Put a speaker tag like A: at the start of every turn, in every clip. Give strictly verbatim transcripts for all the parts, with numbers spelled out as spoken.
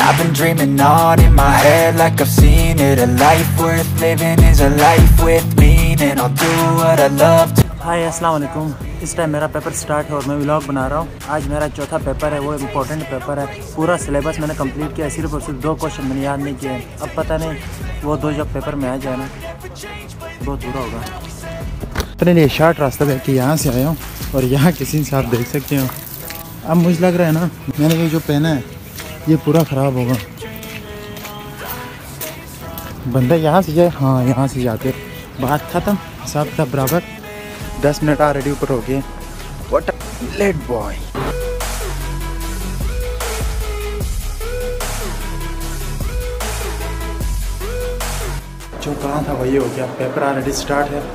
A: I've been dreaming on in my head like I've seen it. A life worth living is a life with meaning. I'll do what I love to.
B: हाय अस्सलाम वालेकुम। इस time मेरा paper start है और मैं vlog बना रहा हूँ। आज मेरा चौथा पेपर है, वो इम्पोर्टेंट पेपर है। पूरा सिलेबस मैंने कंप्लीट किया, सिर्फ और सिर्फ दो क्वेश्चन मैंने याद नहीं किए। अब पता नहीं वो दो जब पेपर में आ जाए ना बहुत बुरा होगा। अपने लिए शार्ट रास्ता देख के यहाँ से आया हूँ और यहाँ किसी से आप देख सकते हो। अब मुझे लग रहा है ना मैंने ये जो पहना है ये पूरा ख़राब होगा। बंदा यहाँ से जाए, हाँ यहाँ से जाते, बात ख़त्म, हिसाब किताब बराबर। दस मिनट ऑलरेडी ऊपर हो गए। What a late boy. जो कहा था वही हो गया, पेपर ऑलरेडी स्टार्ट है।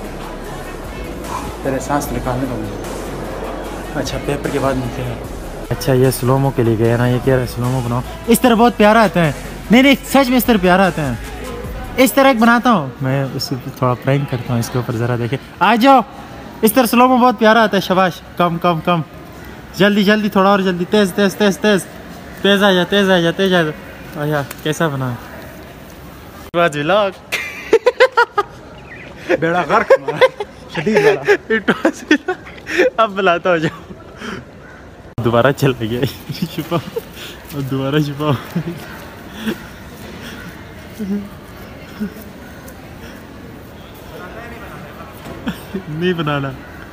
B: तेरे सांस निकालने का मुझे। अच्छा पेपर के बाद नीचे है। अच्छा ये स्लोमो के लिए गए ना, ये कह रहे स्लोमो बनाओ। इस तरह बहुत प्यारा आता है। नहीं नहीं सच में इस तरह प्यारा आता है। इस तरह एक बनाता हूँ मैं, उसको थोड़ा प्रैंक करता हूँ इसके ऊपर। ज़रा देखे आ जाओ। इस तरह स्लोमो बहुत प्यारा आता है। शाबाश, कम कम कम, जल्दी जल्दी, थोड़ा और जल्दी, तेज़ तेज़ तेज़ तेज़ तेज़ आ जा, तेज़ आ जा, तेज़ आ जा। आया कैसा बना व्लॉग। बेड़ा गर्क अब बुलाता हो जाओ। दोबारा चल गया छुपाओ और दोबारा छुपाओ। नहीं बनाना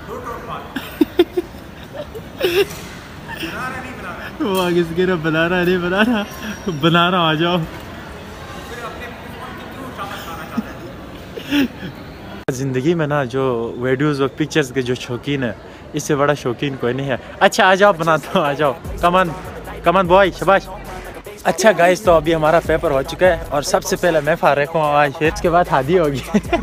B: वो आगे से कह रहा बनाना नहीं बनाना, बनाना आ जाओ। ज़िंदगी में ना जो वीडियोज़ और पिक्चर्स के जो शौकीन है, इससे बड़ा शौकीन कोई नहीं है। अच्छा आ जाओ बनाता हूँ, आ जाओ। कमान कमान बॉय, शाबाश। अच्छा गाइस, तो अभी हमारा पेपर हो चुका है और सबसे पहले मैं फारिग हूँ आज, फिर इसके बाद हादी होगी।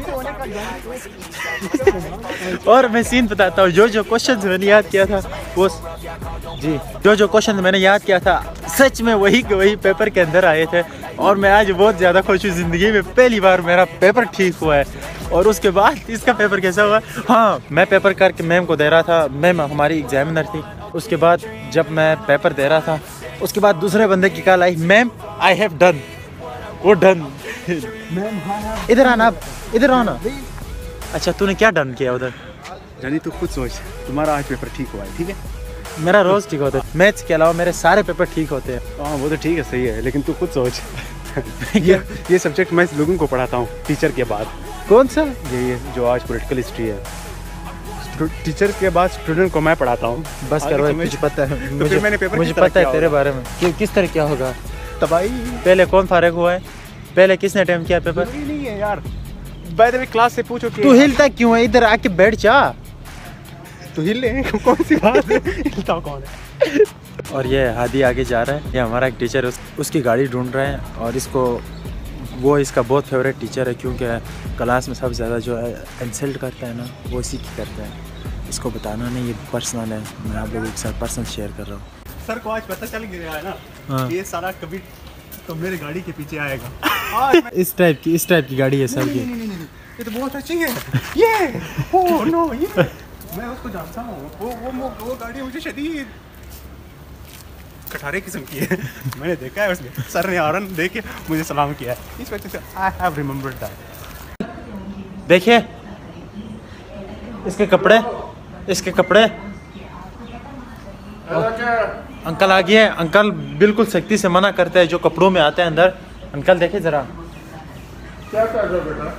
B: और मैं सीन बताता हूँ, जो जो क्वेश्चन मैंने याद किया था वो जी जो जो क्वेश्चन मैंने याद किया था सच में वही के वही पेपर के अंदर आए थे। और मैं आज बहुत ज़्यादा खुश हूँ, ज़िंदगी में पहली बार मेरा पेपर ठीक हुआ है। और उसके बाद इसका पेपर कैसा हुआ, हाँ मैं पेपर करके मैम को दे रहा था। मैम हमारी एग्जामिनर थी। उसके बाद जब मैं पेपर दे रहा था उसके बाद दूसरे बंदे की कॉल आई, मैम आई हैव डन। वो डन इधर आना, अब इधर आना। अच्छा तूने क्या डन किया उधर?
C: जानी तू खुद सोच, तुम्हारा आज पेपर ठीक हुआ है, ठीक है?
B: मेरा रोज़ ठीक होता है, मैथ्स के अलावा मेरे सारे पेपर ठीक होते हैं।
C: हाँ वो तो ठीक है, सही है, लेकिन तू खुद सोच। ये ये सब्जेक्ट मैं लोगों को पढ़ाता हूँ टीचर के बाद।
B: कौन सा?
C: ये ये जो आज पॉलिटिकल हिस्ट्री है, टीचर के बाद स्टूडेंट को मैं पढ़ाता हूँ।
B: बस करो, मुझे पता है।
C: तो
B: मुझे,
C: फिर मैंने पेपर
B: मुझे पता है तेरे बारे में कि किस तरह क्या होगा।
C: तबाही।
B: पहले कौन फारिग हुआ है? पहले किसने अटेम्प्ट किया पेपर?
C: नहीं है यार, बाय द वे क्लास से पूछो।
B: तू हिलता क्यों है? इधर आके बैठ जा।
C: तू हिल ले, कौन सी बात है? हिलता कौन है?
B: और ये हादी आगे जा रहा है, ये हमारा एक टीचर उस, उसकी गाड़ी ढूंढ रहे हैं। और इसको वो इसका बहुत फेवरेट टीचर है, क्योंकि क्लास में सबसे ज़्यादा जो है इंसल्ट करता है ना वो इसी की करता है। इसको बताना नहीं, ये पर्सनल है, मैं आप लोगों के साथ पर्सनल शेयर कर रहा हूँ।
C: सर को आज पता चल गया है ना।
B: हाँ।
C: ये सारा कभी तो मेरे गाड़ी के पीछे आएगा।
B: इस टाइप की इस टाइप की गाड़ी है सर की।
C: ये तो बहुत अच्छी है। ये ओह नो, ये मैं उसको जानता हूँ। वो वो वो गाड़ी मुझे शदीद कठारे किस्म की है। मैंने देखा है उसमें, सर ने हॉर्न देके मुझे सलाम किया है। इस वजह से आई हैव रिमेंबर्ड दैट।
B: देखिए इसके कपड़े, इसके कपड़े। अंकल आ गए। अंकल बिल्कुल सख्ती से मना करते हैं जो कपड़ों में आते हैं अंदर। अंकल देखे जरा।
D: क्या कर रहे हो बेटा?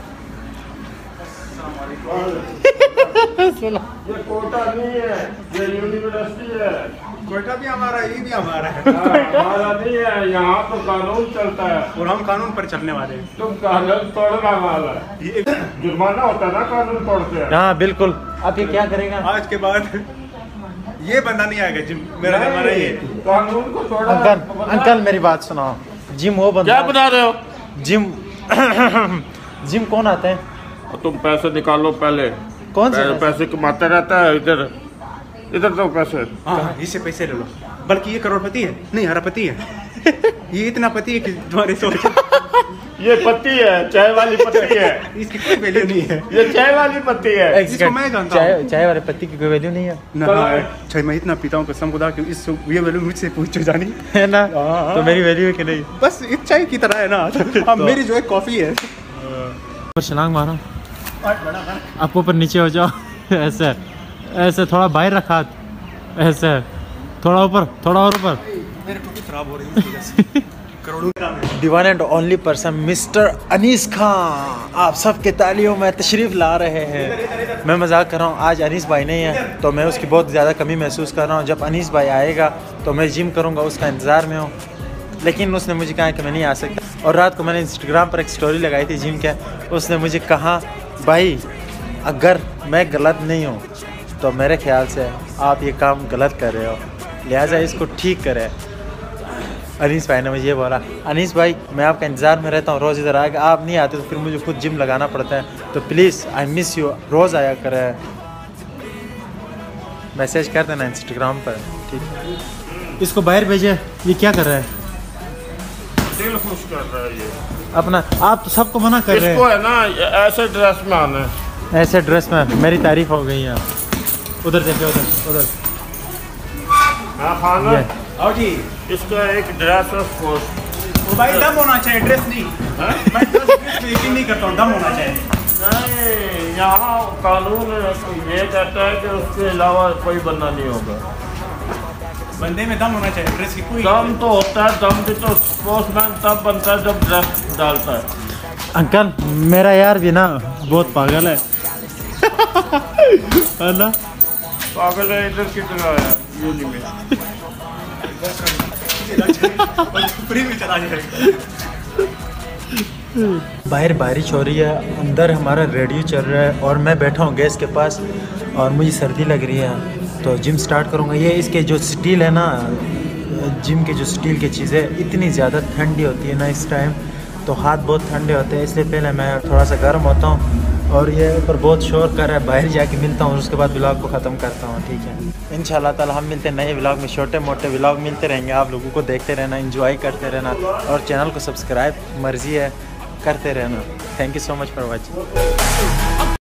D: ये कोटा नहीं है, ये यूनिवर्सिटी है।
C: कोटा भी हमारा, ये भी हमारा है।
D: हमारा नहीं है, यहाँ तो कानून चलता है
C: और हम कानून पर चलने वाले हैं।
D: तुम कानून तोड़ना वाला है।
C: ये
D: जुर्माना होता है ना कानून तोड़ते हैं।
B: हाँ बिल्कुल। अब ये क्या करेगा?
C: आज के बाद ये बंदा नहीं आएगा जिम, मेरा जमाना ये।
D: कानून को तोड़ा।
B: अंकल अंकल मेरी बात सुनाओ। जिम वो बंदा,
D: क्या बता रहे हो?
B: जिम जिम कौन आता है?
D: तुम पैसे निकालो पहले।
B: कौन से
D: पैसे, पैसे कमाते रहता है। इधर इधर दो पैसे।
C: हाँ इससे पैसे ले लो। बल्कि ये करोड़पति है, नहीं हरापति है। ये इतना पति है कि तुम्हारी सोच।
D: ये पत्ती है, चाय वाली पत्ती है।
C: इसकी कोई वैल्यू नहीं है।
D: ये चाय वाली पत्ती है।
C: इसको मैं जानता
B: चाय
C: हूँ।
B: चाय वाले पत्ती की कोई वैल्यू नहीं है
C: ना चाय मैं इतना पीता हूँ कसम खुदा कि इस ये वैल्यू मुझसे पूछो जानी
B: है ना।
C: हाँ।
B: तो मेरी वैल्यू है कि नहीं?
C: बस ये चाय की तरह है ना। अब मेरी जो है कॉफी है।
B: ऊपर छलांग मारो, आप ऊपर नीचे हो जाओ। ऐसे ऐसे थोड़ा बाहर रखा, ऐसे थोड़ा ऊपर, थोड़ा और ऊपर।
C: मेरे टोपी खराब हो रही है इस वजह से। करोड़ों
B: divine and only person mister Anees Khan आप सबके तालियों में तशरीफ़ ला रहे हैं। मैं मजाक कर रहा हूँ, आज अनीस भाई नहीं है तो मैं उसकी बहुत ज़्यादा कमी महसूस कर रहा हूँ। जब अनीस भाई आएगा तो मैं जिम करूँगा, उसका इंतज़ार में हूँ। लेकिन उसने मुझे कहा कि मैं नहीं आ सकता। और रात को मैंने इंस्टाग्राम पर एक स्टोरी लगाई थी जिम के, उसने मुझे कहा भाई अगर मैं गलत नहीं हूँ तो मेरे ख्याल से आप ये काम गलत कर रहे हो, लिहाजा इसको ठीक करें। अनीस भाई ने मुझे ये बोला, अनीस भाई मैं आपका इंतज़ार में रहता हूँ, रोज़ इधर आएगा, आप नहीं आते तो फिर मुझे खुद जिम लगाना पड़ता है, तो प्लीज़ आई मिस यू, रोज़ आया करें। मैसेज कर देना इंस्टाग्राम पर, ठीक है। इसको बाहर भेजे, ये क्या कर रहा है?
D: दिल खुश कर रहा है ये
B: अपना। आप तो सबको मना कर रहे
D: इसको
B: हैं
D: है ना ऐसे ड्रेस में आना है।
B: ऐसे ड्रेस में। मेरी तारीफ हो गई है। उधर देखिए, उधर उधर
D: हाँ खाना
B: ये
C: आओ जी।
D: इसका एक ड्रेस और फोर्स।
C: वो भाई दम होना चाहिए, ड्रेस नहीं। मैं ड्रेस पे यकीन नहीं करता हूँ, दम होना चाहिए।
D: नहीं, यहाँ कानून ये कहता है कि उसके अलावा कोई बंदा नहीं होगा।
C: बंदे में दम होना चाहिए, ड्रेस की कोई
D: दम तो होता है, दम भी तो स्पोर्ट्समैन तब बनता है जब ड्रेस डालता है।
B: अंकल मेरा यार भी ना बहुत पागल है। है ना?
D: पागल है इधर की तरह है यूनी में।
C: फ्री में चला जाएगा।
B: बाहर बारिश हो रही है, अंदर हमारा रेडियो चल रहा है और मैं बैठा हूँ गैस के पास और मुझे सर्दी लग रही है तो जिम स्टार्ट करूँगा। ये इसके जो स्टील है ना, जिम के जो स्टील की चीज़ें इतनी ज़्यादा ठंडी होती है ना इस टाइम, तो हाथ बहुत ठंडे होते हैं, इसलिए पहले मैं थोड़ा सा गर्म होता हूँ। और ये ऊपर बहुत शोर कर रहा है, बाहर जाके मिलता हूँ, उसके बाद व्लॉग को ख़त्म करता हूँ, ठीक है। इंशाल्लाह ताला हम मिलते हैं नए व्लॉग में, छोटे मोटे व्लॉग मिलते रहेंगे, आप लोगों को देखते रहना, एंजॉय करते रहना और चैनल को सब्सक्राइब मर्जी है करते रहना। Thank you so much for watching.